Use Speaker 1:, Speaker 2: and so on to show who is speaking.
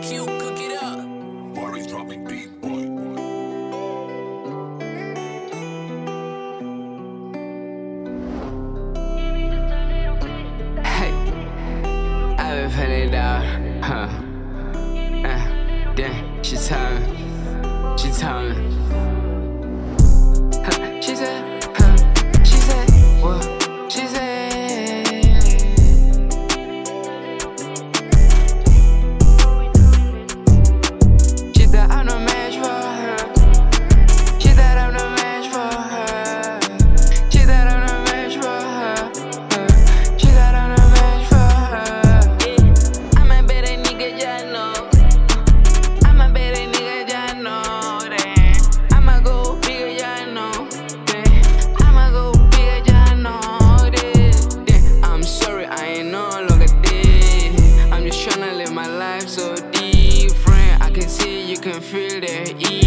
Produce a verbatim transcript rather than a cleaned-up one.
Speaker 1: Q, cook it up.
Speaker 2: Barry's dropping beat, boy.
Speaker 3: Hey, I've been feeling down, huh? Uh, damn, she told me, she told me. Huh, she said, huh, she said, what? She said. She thought I'm the match for her. She thought I'm the match for her. She thought I'm the match for her. She thought I'm the match for her. Yeah, I'm a better nigga, ya know. I'm a better nigga, ya know that. I'ma go bigger, ya know that. I'ma go bigger, ya know that. Yeah, I'm sorry, I ain't no longer dead. I'm just tryna live my life so different. I can see, you can feel that.